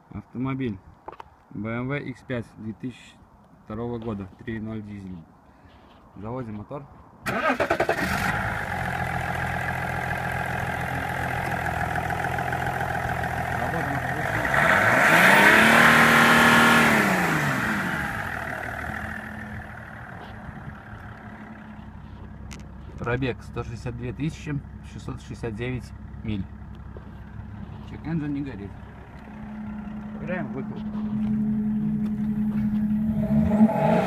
Автомобиль BMW X5 2002 года, 3.0 дизель. Заводим мотор. Пробег 162 669 миль. Чек-энджин не горит. Проверяем выкрутку.